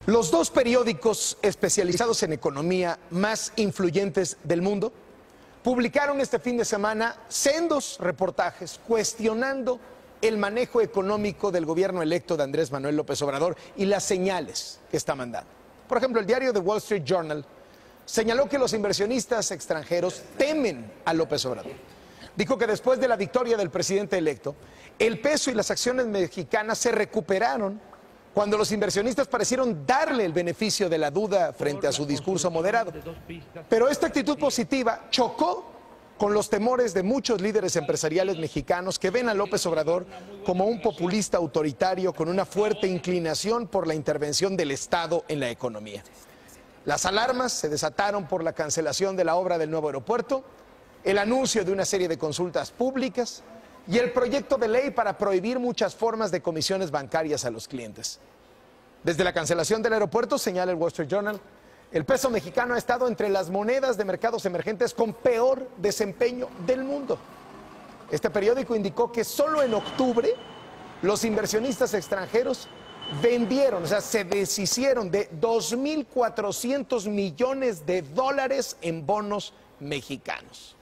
Los dos periódicos especializados en economía más influyentes del mundo publicaron este fin de semana sendos reportajes cuestionando el manejo económico del gobierno electo de Andrés Manuel López Obrador y las señales que está mandando. Por ejemplo, el diario The Wall Street Journal señaló que los inversionistas extranjeros temen a López Obrador. Dijo que después de la victoria del presidente electo, el peso y las acciones mexicanas se recuperaron cuando los inversionistas parecieron darle el beneficio de la duda frente a su discurso moderado. Pero esta actitud positiva chocó con los temores de muchos líderes empresariales mexicanos que ven a López Obrador como un populista autoritario con una fuerte inclinación por la intervención del Estado en la economía. Las alarmas se desataron por la cancelación de la obra del nuevo aeropuerto, el anuncio de una serie de consultas públicas y el proyecto de ley para prohibir muchas formas de comisiones bancarias a los clientes. Desde la cancelación del aeropuerto, señala el Wall Street Journal, el peso mexicano ha estado entre las monedas de mercados emergentes con peor desempeño del mundo. Este periódico indicó que solo en octubre los inversionistas extranjeros vendieron, o sea, se deshicieron de 2.400 millones de dólares en bonos mexicanos.